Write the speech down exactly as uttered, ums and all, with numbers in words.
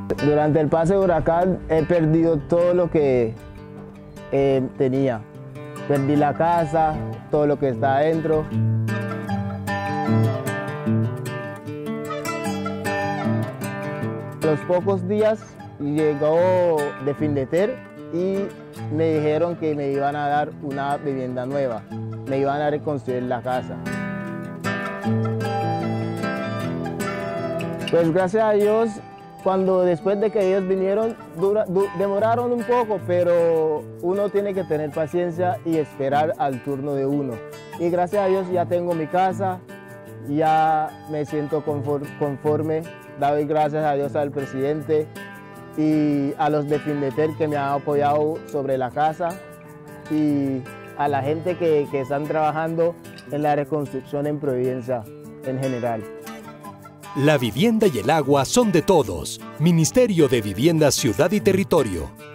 Durante el paso de huracán he perdido todo lo que eh, tenía. Perdí la casa, todo lo que está adentro. A los pocos días llegó de Findeter y me dijeron que me iban a dar una vivienda nueva, me iban a reconstruir la casa. Pues gracias a Dios, cuando después de que ellos vinieron, dura, du, demoraron un poco, pero uno tiene que tener paciencia y esperar al turno de uno. Y gracias a Dios ya tengo mi casa, ya me siento conforme. Doy gracias a Dios al presidente y a los de Findeter que me han apoyado sobre la casa y a la gente que, que están trabajando en la reconstrucción en Providencia en general. La vivienda y el agua son de todos. Ministerio de Vivienda, Ciudad y Territorio.